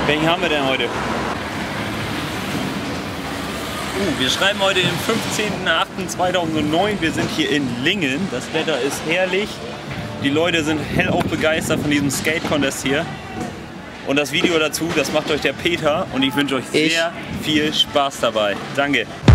Welchen haben wir denn heute? Wir schreiben heute den 15.08.2009. Wir sind hier in Lingen. Das Wetter ist herrlich. Die Leute sind hellauf begeistert von diesem Skate-Contest hier. Und das Video dazu, das macht euch der Peter. Und ich wünsche euch sehr viel Spaß dabei. Danke.